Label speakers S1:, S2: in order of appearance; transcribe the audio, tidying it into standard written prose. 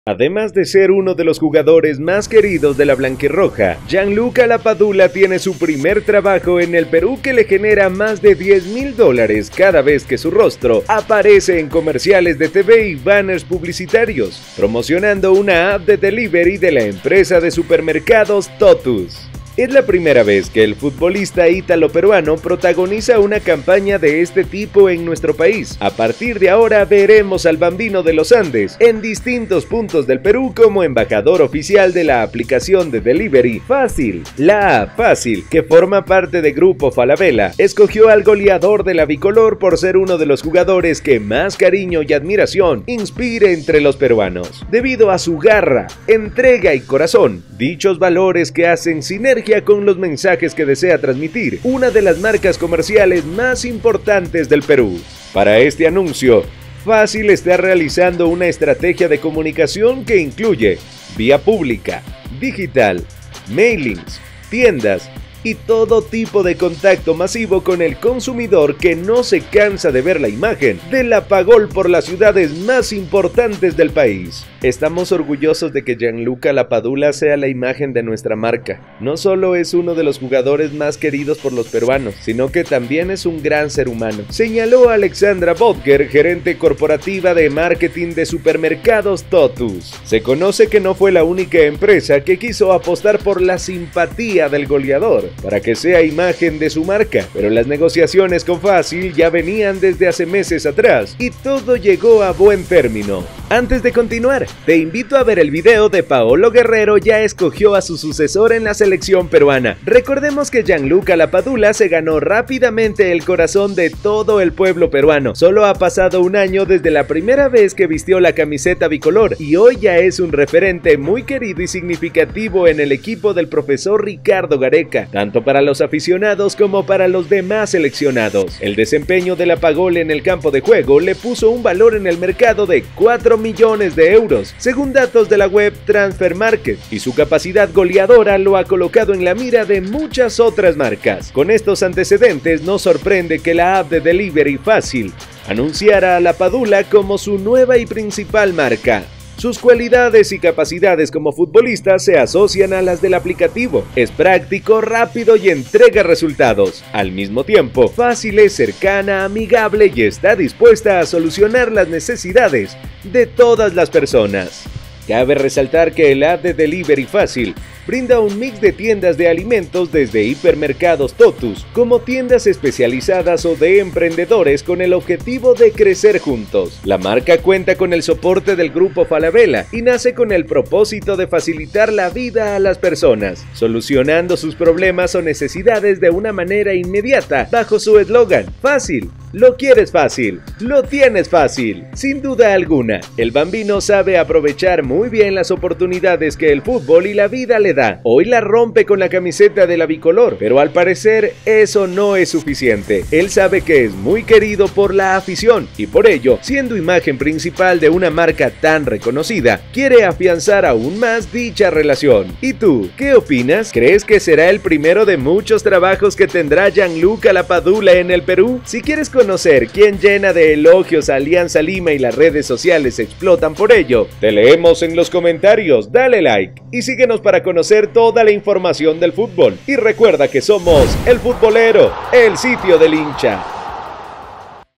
S1: Además de ser uno de los jugadores más queridos de la blanquirroja, Gianluca Lapadula tiene su primer trabajo en el Perú que le genera más de $10.000 cada vez que su rostro aparece en comerciales de TV y banners publicitarios, promocionando una app de delivery de la empresa de supermercados Totus. Es la primera vez que el futbolista ítalo-peruano protagoniza una campaña de este tipo en nuestro país. A partir de ahora veremos al Bambino de los Andes en distintos puntos del Perú como embajador oficial de la aplicación de delivery Fácil. La app Fácil, que forma parte de Grupo Falabella, escogió al goleador de la bicolor por ser uno de los jugadores que más cariño y admiración inspire entre los peruanos, debido a su garra, entrega y corazón, dichos valores que hacen sinergia con los mensajes que desea transmitir una de las marcas comerciales más importantes del Perú. Para este anuncio, Fácil está realizando una estrategia de comunicación que incluye vía pública, digital, mailings, tiendas y todo tipo de contacto masivo con el consumidor que no se cansa de ver la imagen del Lapagol por las ciudades más importantes del país. Estamos orgullosos de que Gianluca Lapadula sea la imagen de nuestra marca. No solo es uno de los jugadores más queridos por los peruanos, sino que también es un gran ser humano, señaló Alexandra Bodger, gerente corporativa de marketing de supermercados Totus. Se conoce que no fue la única empresa que quiso apostar por la simpatía del goleador para que sea imagen de su marca, pero las negociaciones con Fácil ya venían desde hace meses atrás y todo llegó a buen término. Antes de continuar, te invito a ver el video de Paolo Guerrero ya escogió a su sucesor en la selección peruana. Recordemos que Gianluca Lapadula se ganó rápidamente el corazón de todo el pueblo peruano. Solo ha pasado un año desde la primera vez que vistió la camiseta bicolor y hoy ya es un referente muy querido y significativo en el equipo del profesor Ricardo Gareca, tanto para los aficionados como para los demás seleccionados. El desempeño del Lapagol en el campo de juego le puso un valor en el mercado de 4 millones de euros, según datos de la web Transfer Market, y su capacidad goleadora lo ha colocado en la mira de muchas otras marcas. Con estos antecedentes, no sorprende que la app de delivery Fácil anunciara a Lapadula como su nueva y principal marca. Sus cualidades y capacidades como futbolista se asocian a las del aplicativo. Es práctico, rápido y entrega resultados. Al mismo tiempo, Fácil es cercana, amigable y está dispuesta a solucionar las necesidades de todas las personas. Cabe resaltar que el app de delivery Fácil brinda un mix de tiendas de alimentos desde hipermercados Totus como tiendas especializadas o de emprendedores con el objetivo de crecer juntos. La marca cuenta con el soporte del Grupo Falabella y nace con el propósito de facilitar la vida a las personas, solucionando sus problemas o necesidades de una manera inmediata bajo su eslogan: Fácil. Lo quieres fácil, lo tienes fácil. Sin duda alguna, el Bambino sabe aprovechar muy bien las oportunidades que el fútbol y la vida le da. Hoy la rompe con la camiseta de la bicolor, pero al parecer eso no es suficiente. Él sabe que es muy querido por la afición y por ello, siendo imagen principal de una marca tan reconocida, quiere afianzar aún más dicha relación. ¿Y tú, qué opinas? ¿Crees que será el primero de muchos trabajos que tendrá Gianluca Lapadula en el Perú? Si quieres conocer quién llena de elogios a Alianza Lima y las redes sociales explotan por ello, te leemos en los comentarios, dale like y síguenos para conocer toda la información del fútbol. Y recuerda que somos El Futbolero, el sitio del hincha.